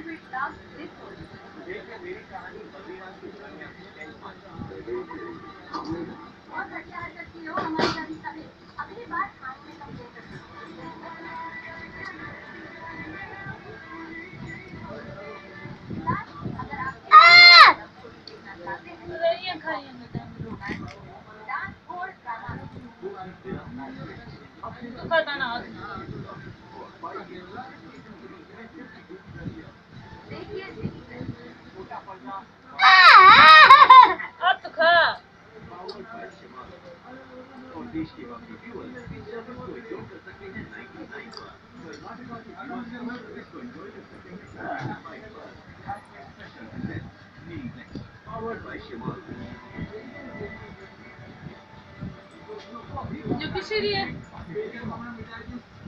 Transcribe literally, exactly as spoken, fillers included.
और देश के बाकी व्यूअर्स इस सफर को एंजॉय कर सकते हैं नाइनटी नाइन पर। कर्नाटका के व्यूअर्स इसको एंजॉय कर सकते हैं नाइनटी फाइव पर। Special content news next powered by शिमाल। जो किसी लिए